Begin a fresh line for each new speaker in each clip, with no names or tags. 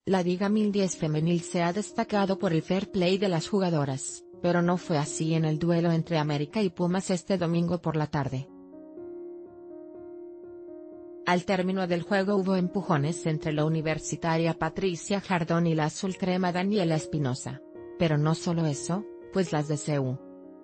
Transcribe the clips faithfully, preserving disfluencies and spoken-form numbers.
La Liga mil diez femenil se ha destacado por el fair play de las jugadoras, pero no fue así en el duelo entre América y Pumas este domingo por la tarde. Al término del juego hubo empujones entre la universitaria Patricia Jardón y la azul crema Daniela Espinosa. Pero no solo eso, pues las de C U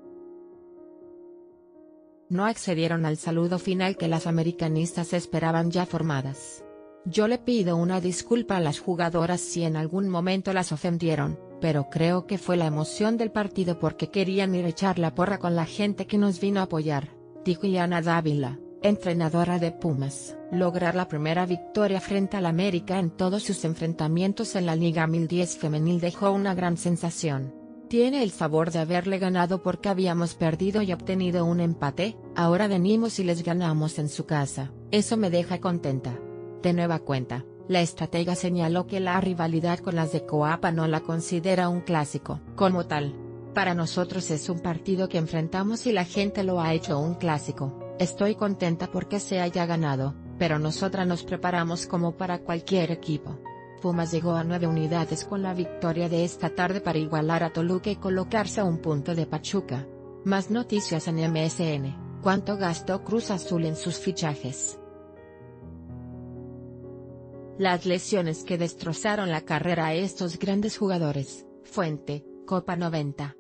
no accedieron al saludo final que las americanistas esperaban ya formadas. Yo le pido una disculpa a las jugadoras si en algún momento las ofendieron, pero creo que fue la emoción del partido porque querían ir a echar la porra con la gente que nos vino a apoyar, dijo Iana Dávila, entrenadora de Pumas. Lograr la primera victoria frente al América en todos sus enfrentamientos en la Liga mil diez femenil dejó una gran sensación. Tiene el favor de haberle ganado porque habíamos perdido y obtenido un empate, ahora venimos y les ganamos en su casa, eso me deja contenta. De nueva cuenta, la estratega señaló que la rivalidad con las de Coapa no la considera un clásico como tal. Para nosotros es un partido que enfrentamos y la gente lo ha hecho un clásico. Estoy contenta porque se haya ganado, pero nosotras nos preparamos como para cualquier equipo. Pumas llegó a nueve unidades con la victoria de esta tarde para igualar a Toluca y colocarse a un punto de Pachuca. Más noticias en M S N, ¿cuánto gastó Cruz Azul en sus fichajes? Las lesiones que destrozaron la carrera a estos grandes jugadores. Fuente, Copa noventa.